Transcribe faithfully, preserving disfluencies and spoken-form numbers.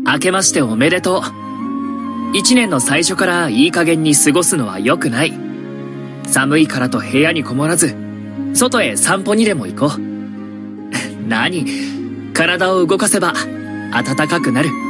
明けましておめでとう。一年の最初からいい加減に過ごすのは良くない。寒いからと部屋にこもらず、外へ散歩にでも行こう。何、体を動かせば暖かくなる。